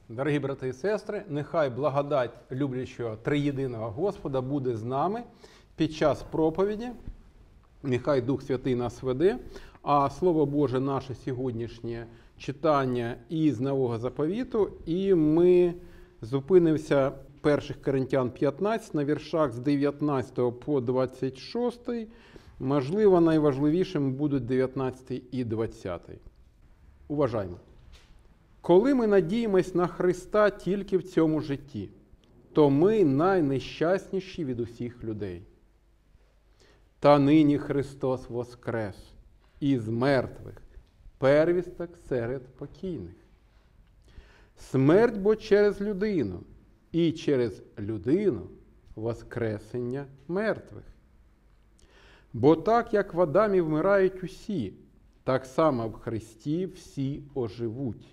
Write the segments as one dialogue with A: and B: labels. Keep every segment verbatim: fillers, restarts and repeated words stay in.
A: Дорогі брати і сестри, нехай благодать люблячого триєдиного Господа буде з нами під час проповіді. Нехай Дух Святий нас веде, а Слово Боже наше сьогоднішнє читання із Нового Заповіту, і ми зупинимося перших Коринтян п'ятнадцять на віршах з дев'ятнадцятого по двадцять шостий. Можливо, найважливішим будуть дев'ятнадцятий і двадцятий. Уважаємо. Коли ми надіємось на Христа тільки в цьому житті, то ми найнещасніші від усіх людей. Та нині Христос воскрес із мертвих, первісток серед покійних. Смерть бо через людину, і через людину воскресення мертвих. Бо так, як в Адамі вмирають усі, так само в Христі всі оживуть.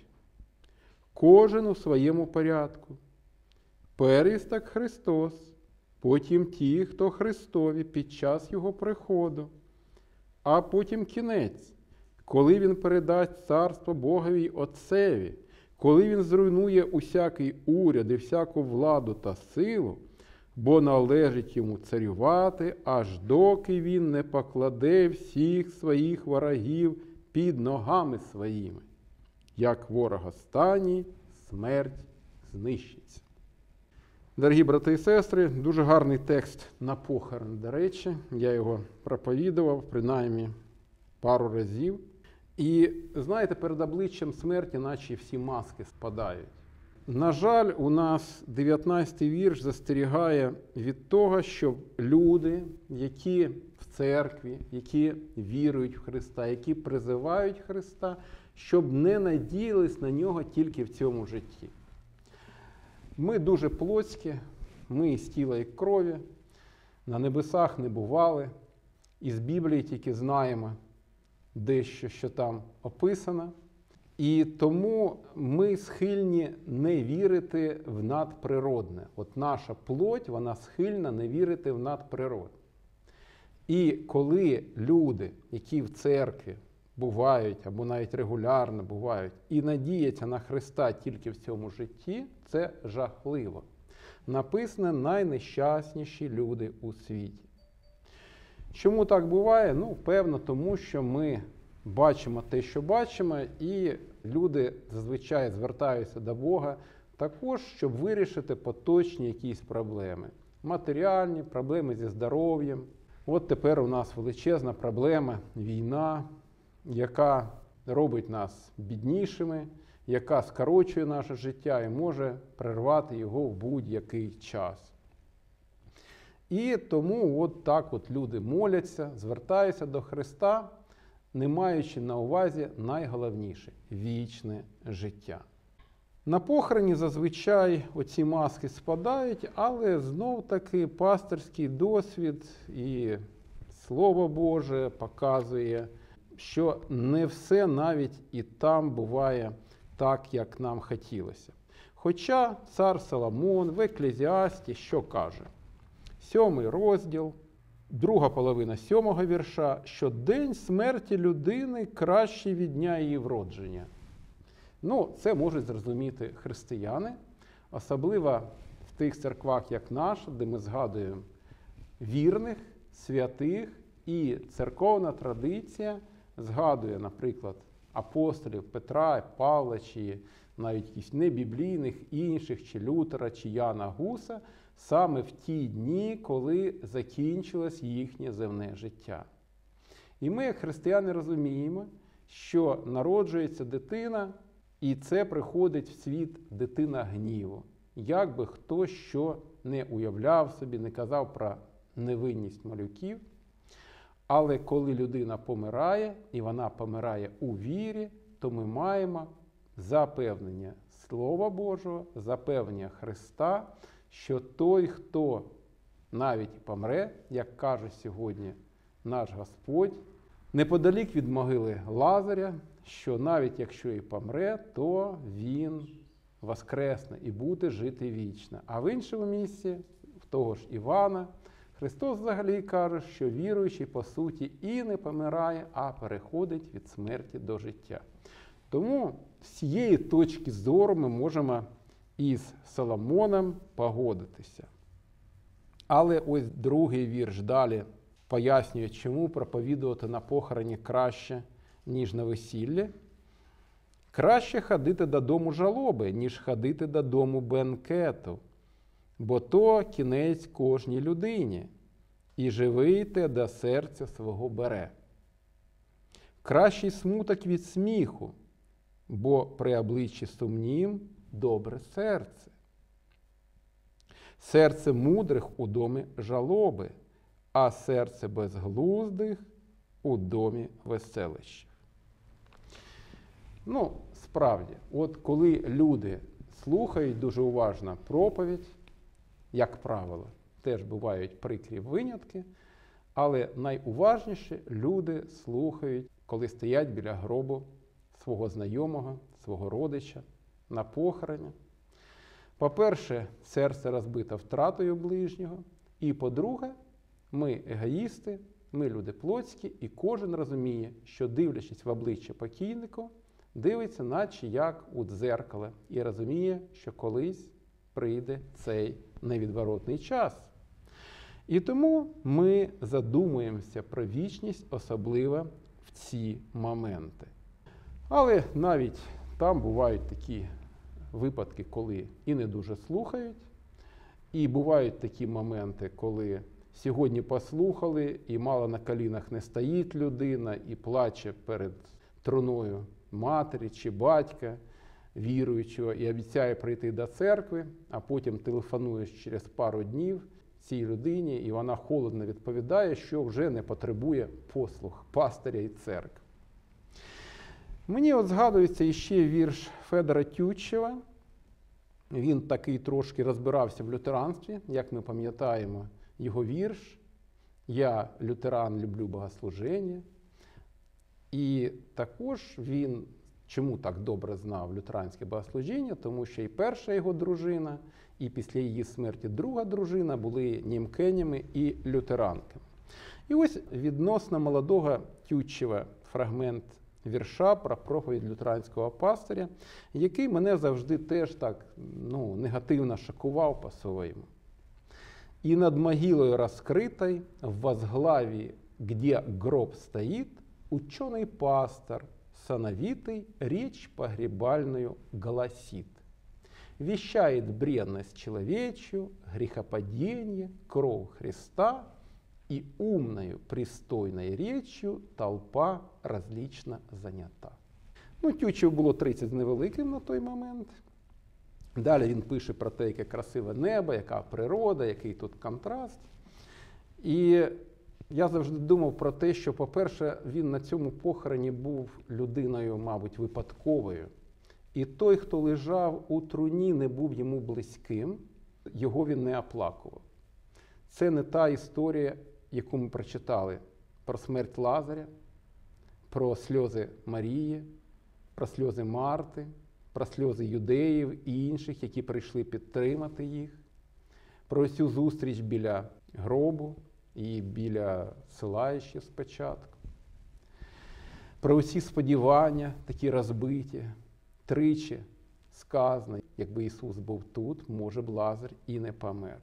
A: Кожен у своєму порядку. Первісток Христос, потім ті, хто Христові під час Його приходу, а потім кінець, коли Він передасть царство Богові й Отцеві, коли Він зруйнує усякий уряд і всяку владу та силу, бо належить Йому царювати, аж доки Він не покладе всіх своїх ворогів під ногами своїми. Як ворог останній, смерть знищиться. Дорогі брати і сестри, дуже гарний текст на похорон, до речі. Я його проповідував, принаймні, пару разів. І, знаєте, перед обличчям смерті наче всі маски спадають. На жаль, у нас дев'ятнадцятий вірш застерігає від того, що люди, які в церкві, які вірують в Христа, які призивають Христа, щоб не надіялись на Нього тільки в цьому житті. Ми дуже плотські, ми із тіла і крові, на небесах не бували, із Біблії тільки знаємо дещо, що там описано. І тому ми схильні не вірити в надприродне. От наша плоть, вона схильна не вірити в надприродне. І коли люди, які в церкві бувають, або навіть регулярно бувають, і надіяться на Христа тільки в цьому житті, це жахливо. Написано найнещасніші люди у світі. Чому так буває? Ну, певно, тому що ми бачимо те, що бачимо, і люди зазвичай звертаються до Бога також, щоб вирішити поточні якісь проблеми. Матеріальні, проблеми зі здоров'ям. От тепер у нас величезна проблема – війна, яка робить нас біднішими, яка скорочує наше життя і може перервати його в будь-який час. І тому от так от люди моляться, звертаються до Христа, не маючи на увазі найголовніше – вічне життя. На похороні зазвичай оці маски спадають, але знов-таки пастирський досвід і Слово Боже показує, що не все навіть і там буває так, як нам хотілося. Хоча цар Соломон в Еклезіасті що каже? Сьомий розділ, друга половина сьомого вірша, що день смерті людини кращий від дня її вродження. Ну, це можуть зрозуміти християни, особливо в тих церквах, як наша, де ми згадуємо вірних, святих, і церковна традиція згадує, наприклад, апостолів Петра, Павла, чи навіть якісь небіблійних інших, чи Лютера, чи Яна Гуса, саме в ті дні, коли закінчилось їхнє земне життя. І ми, як християни, розуміємо, що народжується дитина, і це приходить в світ дитина гніву. Як би хто що не уявляв собі, не казав про невинність малюків, але коли людина помирає, і вона помирає у вірі, то ми маємо запевнення Слова Божого, запевнення Христа, що той, хто навіть помре, як каже сьогодні наш Господь, неподалік від могили Лазаря, що навіть якщо і помре, то він воскресне і буде жити вічно. А в іншому місці, в того ж Івана, Христос взагалі каже, що віруючий, по суті, і не помирає, а переходить від смерті до життя. Тому з цієї точки зору ми можемо із Соломоном погодитися. Але ось другий вірш далі пояснює, чому проповідувати на похороні краще, ніж на весіллі. Краще ходити додому жалоби, ніж ходити додому бенкету, бо то кінець кожній людині, і живий те до серця свого бере. Кращий смуток від сміху, бо при обличчі сумнім добре серце. Серце мудрих у домі жалоби, а серце безглуздих у домі веселищів. Ну, справді, от коли люди слухають дуже уважно проповідь, як правило, теж бувають прикрі винятки, але найуважніше люди слухають, коли стоять біля гробу свого знайомого, свого родича на похороні. По-перше, серце розбите втратою ближнього, і по-друге, ми егоїсти, ми люди плотські, і кожен розуміє, що, дивлячись в обличчя покійнику, дивиться наче як у дзеркало і розуміє, що колись прийде цей невідворотний час. І тому ми задумуємося про вічність, особливо в ці моменти. Але навіть там бувають такі випадки, коли і не дуже слухають, і бувають такі моменти, коли сьогодні послухали, і мало на колінах не стоїть людина, і плаче перед труною матері чи батька, віруючого, і обіцяє прийти до церкви, а потім телефонуєш через пару днів цій людині, і вона холодно відповідає, що вже не потребує послуг пастиря і церкви. Мені от згадується іще вірш Федора Тютчева. Він такий трошки розбирався в лютеранстві, як ми пам'ятаємо його вірш «Я, лютеран, люблю богослуження». І також він чому так добре знав лютеранське богослужіння? Тому що і перша його дружина, і після її смерті друга дружина були німкенями і лютеранками. І ось відносно молодого Тютчева фрагмент вірша про проповідь лютеранського пастиря, який мене завжди теж так ну, негативно шокував по-своєму. «И над могилой раскрытой, в возглавии, где гроб стоит, ученый пастор, сановитый, речь погребальную гласит. Вещает бренность человечью, грехопадение, кровь Христа, и умною, пристойною речью толпа различно занята». Ну, Тютчеву було тридцять з невеликим на той момент. Далі він пише про те, яке красиве небо, яка природа, який тут контраст. І я завжди думав про те, що, по-перше, він на цьому похороні був людиною, мабуть, випадковою. І той, хто лежав у труні, не був йому близьким, його він не оплакував. Це не та історія, яку ми прочитали про смерть Лазаря, про сльози Марії, про сльози Марти, про сльози юдеїв і інших, які прийшли підтримати їх, про цю зустріч біля гробу і біля села ще спочатку, про усі сподівання, такі розбиті, тричі сказано, якби Ісус був тут, може б Лазар і не помер.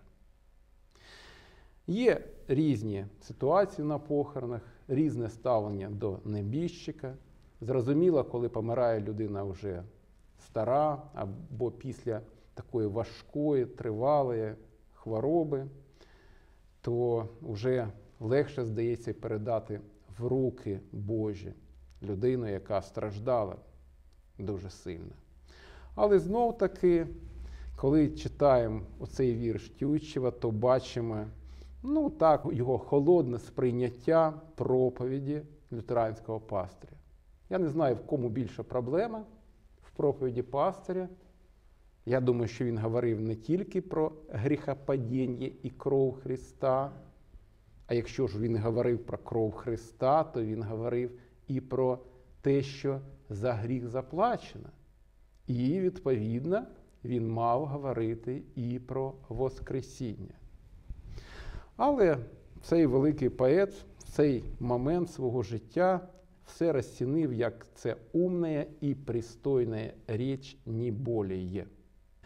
A: Є різні ситуації на похоронах, різне ставлення до небіжчика. Зрозуміло, коли помирає людина вже стара, або після такої важкої, тривалої хвороби, то вже легше, здається, передати в руки Божі людину, яка страждала дуже сильно. Але знов-таки, коли читаємо оцей вірш Тютчева, то бачимо, ну так, його холодне сприйняття проповіді лютеранського пастиря. Я не знаю, в кому більша проблема в проповіді пастиря. Я думаю, що він говорив не тільки про гріхопадіння і кров Христа, а якщо ж він говорив про кров Христа, то він говорив і про те, що за гріх заплачено. І, відповідно, він мав говорити і про Воскресіння. Але цей великий поет в цей момент свого життя все розцінив, як це умна і пристойна річ, не более.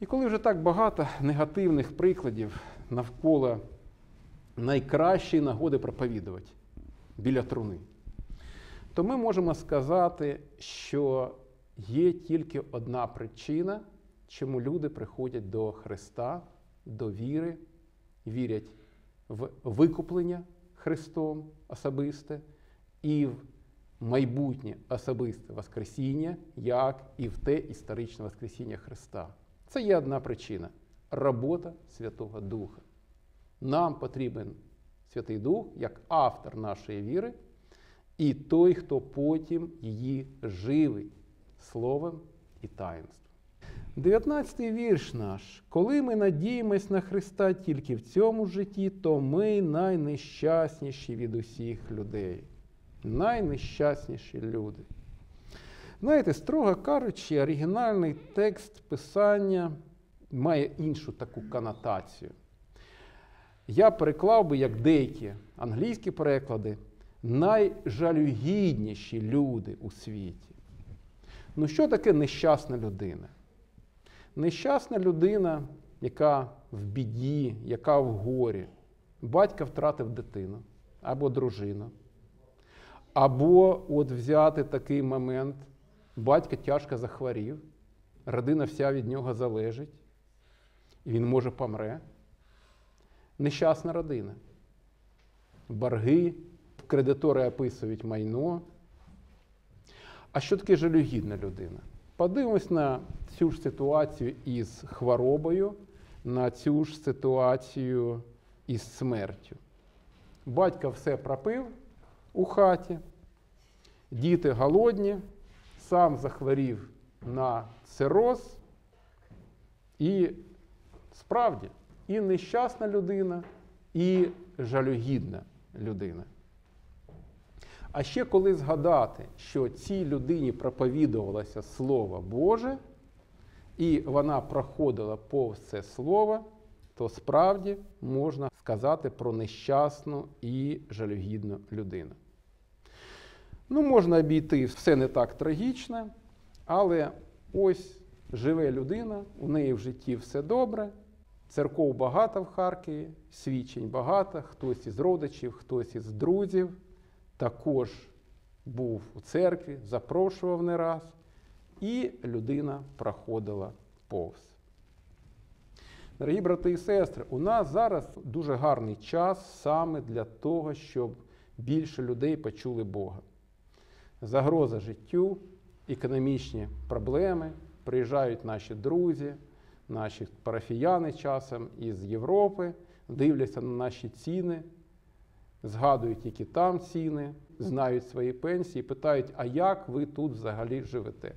A: І коли вже так багато негативних прикладів навколо найкращої нагоди проповідувати біля труни, то ми можемо сказати, що є тільки одна причина, чому люди приходять до Христа, до віри, вірять в викуплення Христом особисте і в майбутнє особисте Воскресіння, як і в те історичне Воскресіння Христа. Це є одна причина – робота Святого Духа. Нам потрібен Святий Дух як автор нашої віри і той, хто потім її живить словом і таїнством. дев'ятнадцятий вірш наш. «Коли ми надіємось на Христа тільки в цьому житті, то ми найнещасніші від усіх людей». Найнещасніші люди. Знаєте, строго кажучи, оригінальний текст Писання має іншу таку конотацію. Я переклав би, як деякі англійські переклади, найжалюгідніші люди у світі. Ну що таке нещасна людина? Нещасна людина, яка в біді, яка в горі. Батька втратив дитину або дружину. Або от взяти такий момент, батько тяжко захворів, родина вся від нього залежить, і він може помре. Нещасна родина. Борги, кредитори описують майно. А що таке жалюгідна людина? Подивимось на цю ж ситуацію із хворобою, на цю ж ситуацію із смертю. Батько все пропив у хаті, діти голодні, сам захворів на цироз, і справді і нещасна людина, і жалюгідна людина. А ще коли згадати, що цій людині проповідувалося Слово Боже, і вона проходила повз це Слово, то справді можна сказати про нещасну і жалюгідну людину. Ну, можна обійти все не так трагічно, але ось живе людина, у неї в житті все добре, церков багато в Харкові, свідчень багато, хтось із родичів, хтось із друзів також був у церкві, запрошував не раз, і людина проходила повз. Дорогі брати і сестри, у нас зараз дуже гарний час саме для того, щоб більше людей почули Бога. Загроза життю, економічні проблеми, приїжджають наші друзі, наші парафіяни часом із Європи, дивляться на наші ціни, згадують, які там ціни, знають свої пенсії, питають, а як ви тут взагалі живете?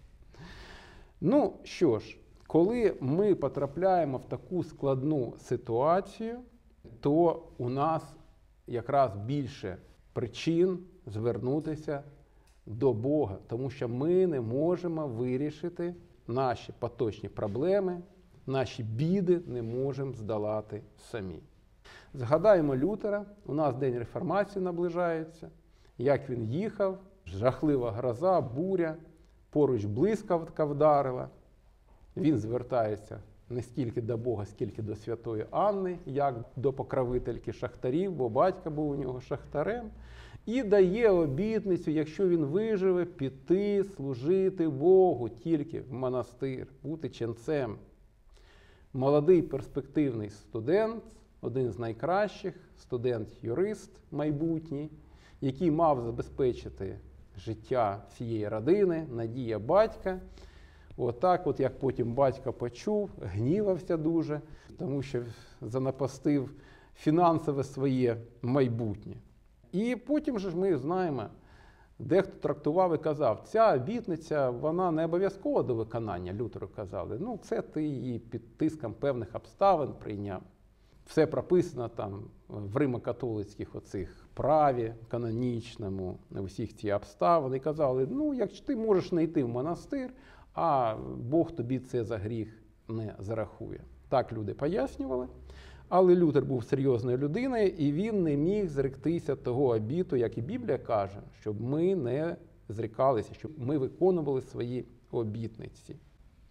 A: Ну що ж, коли ми потрапляємо в таку складну ситуацію, то у нас якраз більше причин звернутися до Бога, тому що ми не можемо вирішити наші поточні проблеми, наші біди не можемо здолати самі. Згадаємо Лютера, у нас День Реформації наближається, як він їхав, жахлива гроза, буря, поруч блискавка вдарила. Він звертається не стільки до Бога, скільки до Святої Анни, як до покровительки шахтарів, бо батько був у нього шахтарем, і дає обітницю, якщо він виживе, піти служити Богу тільки в монастир, бути ченцем. Молодий перспективний студент, один з найкращих, студент-юрист майбутній, який мав забезпечити життя всієї родини, надія батька. Отак, от, як потім батько почув, гнівався дуже, тому що занапастив фінансове своє майбутнє. І потім же ж ми знаємо, дехто трактував і казав, ця обітниця, вона не обов'язкова до виконання, Лютеру казали. Ну, це ти її під тиском певних обставин прийняв. Все прописано там в римо-католицьких оцих праві, канонічному, усіх ці обставини. І казали, ну, якщо ти можеш не йти в монастир, а Бог тобі це за гріх не зарахує. Так люди пояснювали. Але Лютер був серйозною людиною, і він не міг зректися того обіту, як і Біблія каже, щоб ми не зрікалися, щоб ми виконували свої обітниці.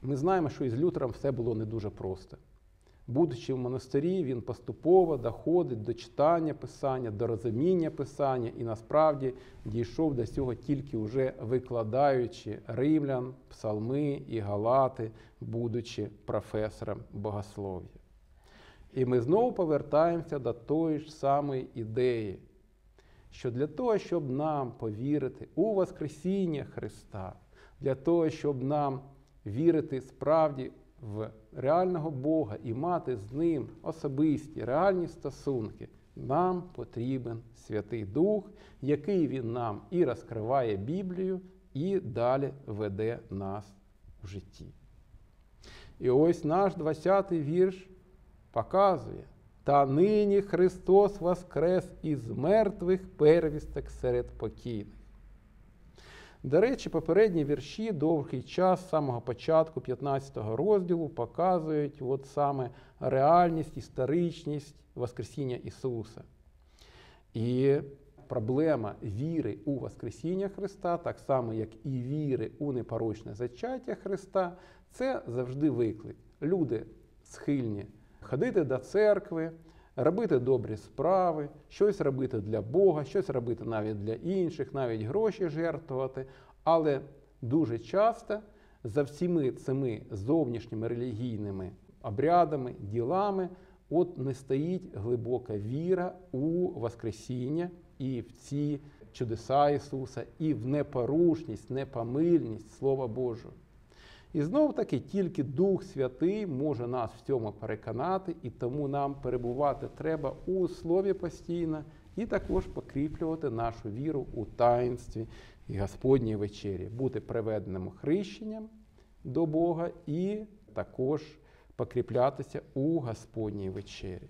A: Ми знаємо, що із Лютером все було не дуже просто. Будучи в монастирі, він поступово доходить до читання Писання, до розуміння Писання і насправді дійшов до цього тільки вже викладаючи римлян, псалми і галати, будучи професором богослов'я. І ми знову повертаємося до тої ж самої ідеї, що для того, щоб нам повірити у Воскресіння Христа, для того, щоб нам вірити справді в реального Бога і мати з Ним особисті, реальні стосунки, нам потрібен Святий Дух, який Він нам і розкриває Біблію, і далі веде нас в житті. І ось наш двадцятий вірш показує: «Та нині Христос воскрес із мертвих первісток серед покійних». До речі, попередні вірші довгий час, з самого початку п'ятнадцятого розділу, показують от саме реальність, історичність Воскресіння Ісуса. І проблема віри у Воскресіння Христа, так само, як і віри у непорочне зачаття Христа, це завжди виклик. Люди схильні ходити до церкви, робити добрі справи, щось робити для Бога, щось робити навіть для інших, навіть гроші жертвувати. Але дуже часто за всіми цими зовнішніми релігійними обрядами, ділами от не стоїть глибока віра у Воскресіння і в ці чудеса Ісуса, і в непорушність, непомильність Слова Божого. І знов-таки тільки Дух Святий може нас в цьому переконати, і тому нам перебувати треба у Слові постійно і також покріплювати нашу віру у таїнстві і Господній вечері, бути приведеним хрещенням до Бога і також покріплятися у Господній вечері.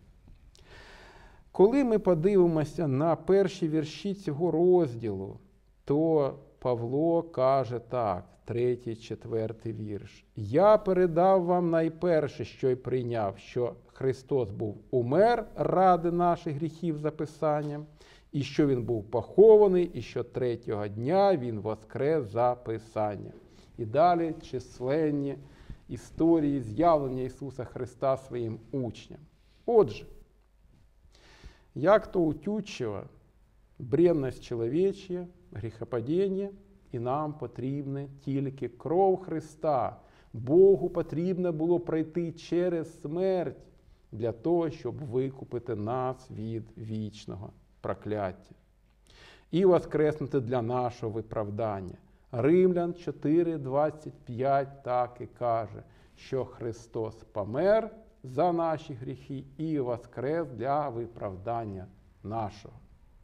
A: Коли ми подивимося на перші вірші цього розділу, то Павло каже так, третій, четвертий вірш. «Я передав вам найперше, що й прийняв, що Христос був умер ради наших гріхів за Писанням, і що Він був похований, і що третього дня Він воскрес за Писанням». І далі численні історії з'явлення Ісуса Христа своїм учням. Отже, як то утючила бренность чоловіча, гріхопадіння, і нам потрібна тільки кров Христа. Богу потрібно було пройти через смерть для того, щоб викупити нас від вічного прокляття і воскреснути для нашого виправдання. Римлян чотири двадцять п'ять так і каже, що Христос помер за наші гріхи і воскрес для виправдання нашого.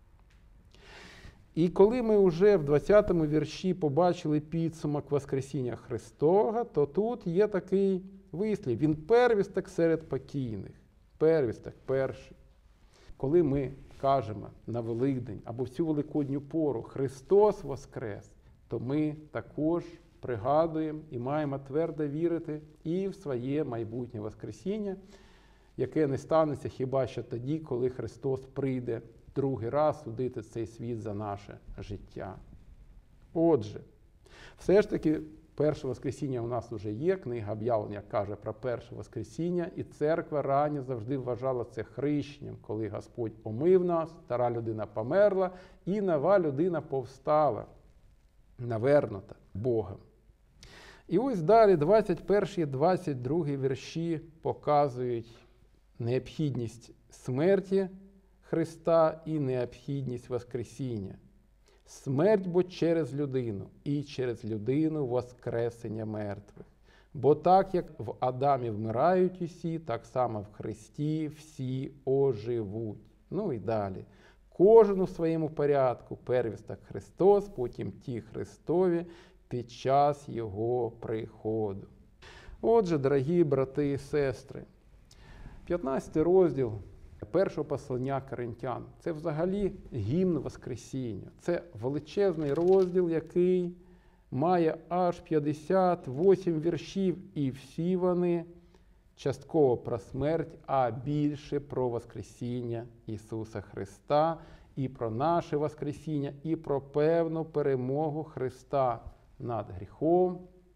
A: І коли ми вже в двадцятому вірші побачили підсумок Воскресіння Христового, то тут є такий вислів. Він первісток серед покійних. Первісток, перший. Коли ми кажемо на Великдень або в цю великодню пору «Христос воскрес», то ми також пригадуємо і маємо твердо вірити і в своє майбутнє Воскресіння, яке не станеться хіба що тоді, коли Христос прийде другий раз судити цей світ за наше життя. Отже, все ж таки, перше Воскресіння у нас вже є, книга об'явлення каже про перше Воскресіння, і церква раніше завжди вважала це хрещенням, коли Господь омив нас, стара людина померла, і нова людина повстала, навернута Богом. І ось далі двадцять перший двадцять другий вірші показують необхідність смерті Христа і необхідність Воскресіння. Смерть бо через людину, і через людину воскресення мертвих. Бо так, як в Адамі вмирають усі, так само в Христі всі оживуть. Ну і далі. Кожен у своєму порядку, первісток Христос, потім ті Христові під час Його приходу. Отже, дорогі брати і сестри, п'ятнадцятий розділ першого послання Коринтян – це взагалі гімн Воскресіння. Це величезний розділ, який має аж п'ятдесят вісім віршів, і всі вони частково про смерть, а більше про Воскресіння Ісуса Христа, і про наше Воскресіння, і про певну перемогу Христа над гріхом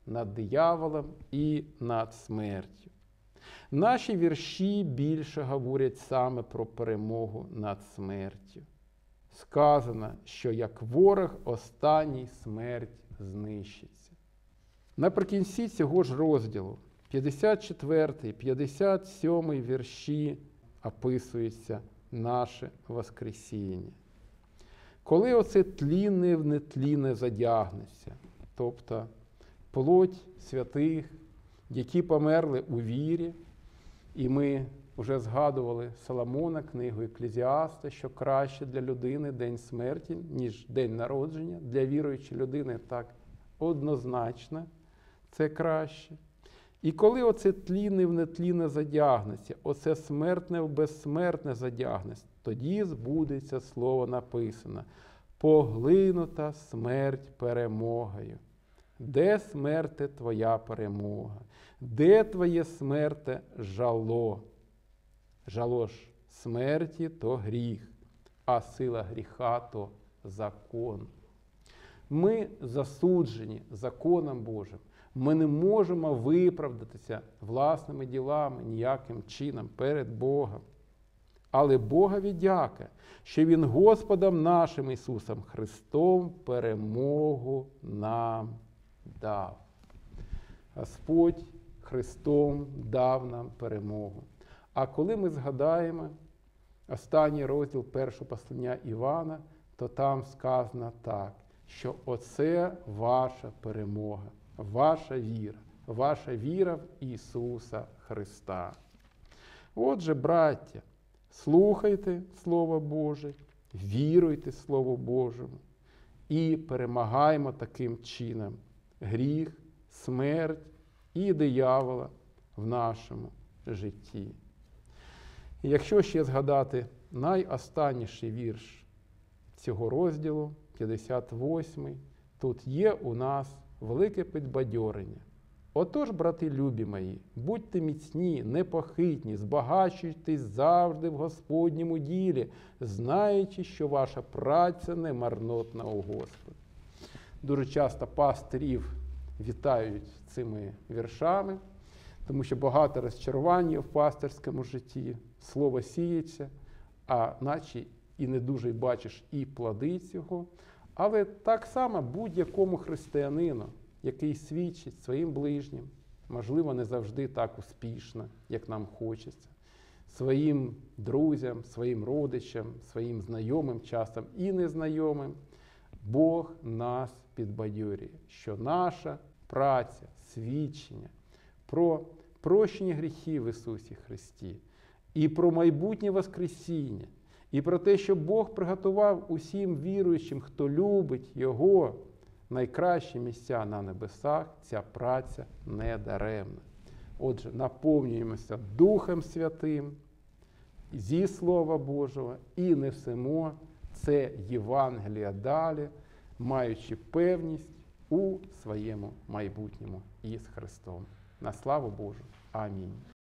A: над дияволом і над смертю. Наші вірші більше говорять саме про перемогу над смертю. Сказано, що як ворог останній смерть знищиться. Наприкінці цього ж розділу п'ятдесят четвертий, п'ятдесят сьомий вірші описується наше Воскресіння. Коли оце тлінне в нетлінне задягнеться, тобто плоть святих, які померли у вірі, і ми вже згадували Соломона, книгу Екклезіаста, що краще для людини день смерті, ніж день народження. Для віруючої людини так однозначно це краще. І коли оце тлінне в нетлінне задягнеться, оце смертне в безсмертне задягнеться, тоді збудеться слово написано: поглинута смерть перемогою. Де, смерте, твоя перемога? Де твоє, смерте, жало? Жало ж смерті – то гріх, а сила гріха – то закон. Ми засуджені законом Божим. Ми не можемо виправдатися власними ділами ніяким чином перед Богом. Але Богові дяка, що Він Господом нашим Ісусом Христом перемогу нам дав. Господь Христом дав нам перемогу. А коли ми згадаємо останній розділ першого послання Івана, то там сказано так, що оце ваша перемога, ваша віра, ваша віра в Ісуса Христа. Отже, браття, слухайте Слово Боже, віруйте Слову Божому і перемагаємо таким чином гріх, смерть і диявола в нашому житті. І якщо ще згадати найостанніший вірш цього розділу, п'ятдесят восьмий, тут є у нас велике підбадьорення. Отож, брати любі мої, будьте міцні, непохитні, збагачуйтесь завжди в Господньому ділі, знаючи, що ваша праця не марнотна у Господі. Дуже часто пастирів вітають цими віршами, тому що багато розчарування в пастирському житті, слово сіється, а наче і не дуже бачиш і плоди цього. Але так само будь-якому християнину, який свідчить своїм ближнім, можливо, не завжди так успішно, як нам хочеться, своїм друзям, своїм родичам, своїм знайомим, часом і незнайомим, Бог нас підбадьорює, що наша праця, свідчення про прощення гріхів в Ісусі Христі і про майбутнє Воскресіння, і про те, що Бог приготував усім віруючим, хто любить Його, найкращі місця на небесах, ця праця не даремна. Отже, наповнюємося Духом Святим, зі Слова Божого і несемо це Євангеліє далі, маючи певність у своєму майбутньому із Христом. На славу Божу. Амінь.